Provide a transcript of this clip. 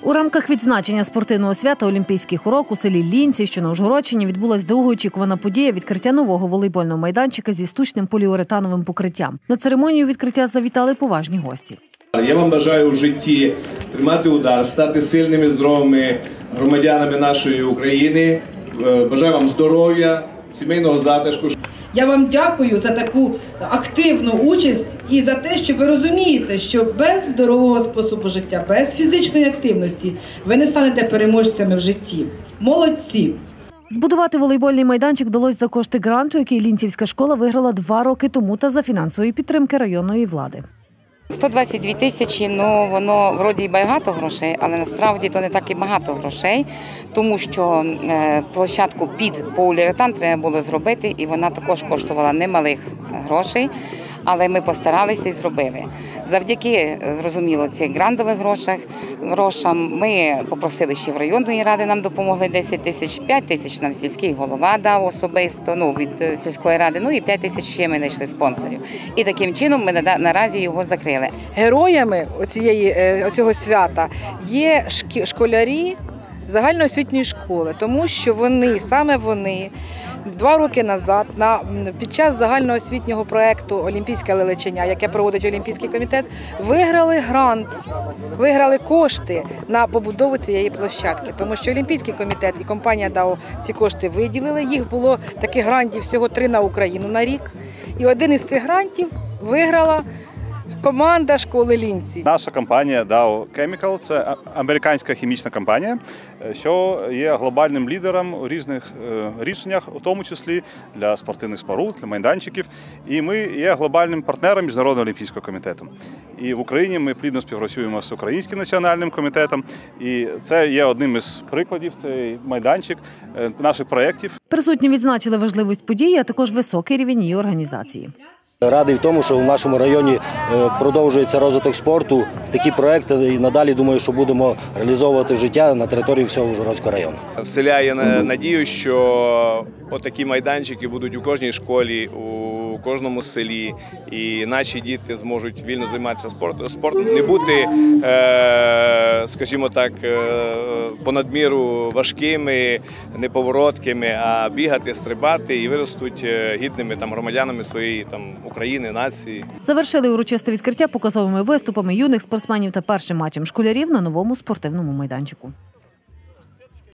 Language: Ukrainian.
У рамках відзначення спортивного свята «Олімпійський урок» у селі Лінці, що на Ужгородщині, відбулась довгоочікувана подія – відкриття нового волейбольного майданчика зі штучним поліуретановим покриттям. На церемонію відкриття завітали поважні гості. Я вам бажаю в житті тримати удар, стати сильними, здоровими громадянами нашої України. Бажаю вам здоров'я, сімейного затишку. Я вам дякую за таку активну участь і за те, що ви розумієте, що без здорового способу життя, без фізичної активності ви не станете переможцями в житті. Молодці! Збудувати волейбольний майданчик вдалося за кошти гранту, який Лінцівська школа виграла 2 роки тому та за фінансової підтримки районної влади. 122 тисячі, ну воно вроді й багато грошей, але насправді то не так і багато грошей, тому що площадку під поліуретан треба було зробити, і вона також коштувала немалих грошей, але ми постаралися і зробили. Завдяки, зрозуміло, цих грантових грошам ми попросили ще в районної ради, нам допомогли 10 тисяч, 5 тисяч нам сільський голова дав особисто, від сільської ради, і 5 тисяч ще ми знайшли спонсорів. І таким чином ми наразі його закрили. Героями цього свята є школярі загальноосвітньої школи, тому що саме вони 2 роки назад під час загальноосвітнього проєкту «Олімпійське лелечення», яке проводить Олімпійський комітет, виграли грант, виграли кошти на побудову цієї площадки. Тому що Олімпійський комітет і компанія ДАО ці кошти виділили. Їх було таких грантів всього 3 на Україну на рік. І один із цих грантів виграла команда школи Лінці. Наша компанія Dow Chemical – це американська хімічна компанія, що є глобальним лідером у різних рішеннях, у тому числі для спортивних споруд, для майданчиків. І ми є глобальним партнером Міжнародного олімпійського комітету. І в Україні ми плідно співпрацюємо з Українським національним комітетом. І це є одним із прикладів, цей майданчик наших проєктів. Присутні відзначили важливість події, а також високий рівень її організації. Радий в тому, що в нашому районі продовжується розвиток спорту. Такі проекти і надалі, думаю, що будемо реалізовувати в життя на території всього Ужгородського району. Вселяє надію, що отакі майданчики будуть у кожній школі, у кожному селі, і наші діти зможуть вільно займатися спортом, не бути, скажімо так, понад міру важкими, неповороткими, а бігати, стрибати і виростуть гідними громадянами своєї України, нації. Завершили урочисте відкриття показовими виступами юних спортсменів та першим матчем школярів на новому спортивному майданчику.